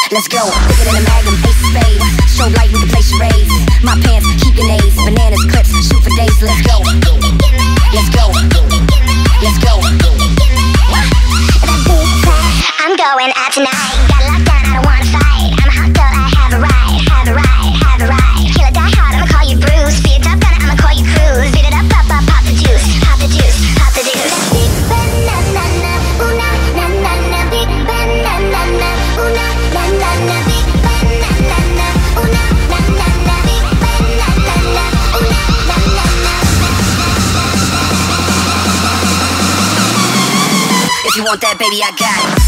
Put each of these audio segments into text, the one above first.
let's go. Bigger than a magnum, ace of spades. Show light, you can play charades. My pants, keep your nays. Bananas, clips, shoot for days. Let's go. Let's go. Let's go. I'm going out tonight. Got locked down, I don't wanna fight. I'm a hot girl, I have a right, have a right, have a right. Kill or die hard, I'ma call you Bruce. Be a tough gunner, I'ma call you Cruz. Beat it up, pop, pop, pop the juice, pop the juice, pop the juice. Big banana, ooh na na na na. Big banana, ooh na na na na. Big banana, ooh na na na na. Big banana, ooh na na na na. If you want that, baby, I got it.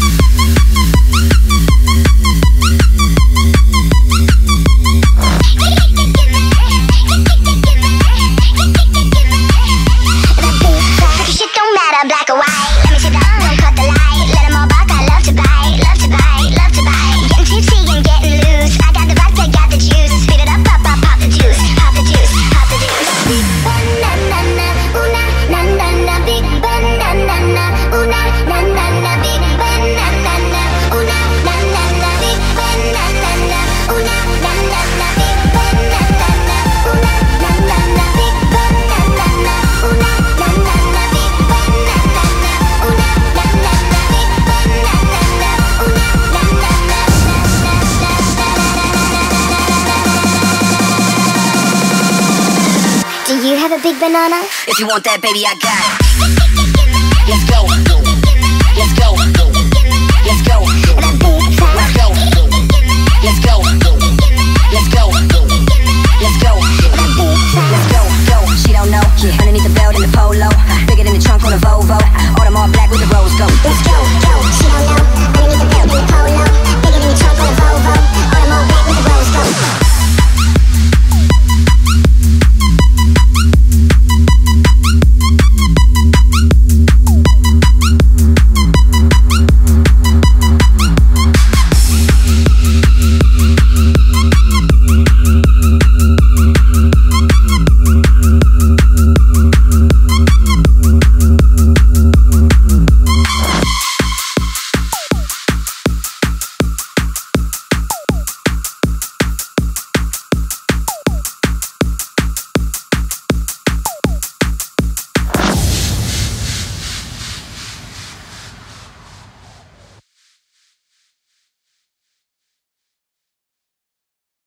Black or white, let me sit down, don't cut the light. Let them all bark, I love to bite, love to bite, love to bite. Getting tipsy and getting loose. I got the vodka, got the juice. Speed it up, pop, pop, pop the juice. Pop the juice, pop the juice. Big banana, ooh na na na na. Big banana, ooh na na na na. Big banana, ooh na na na na. Big banana, ooh na na na na. Big banana, ooh na na na na. Big banana, ooh na na na na. Do you have a big banana? If you want that, baby, I got it.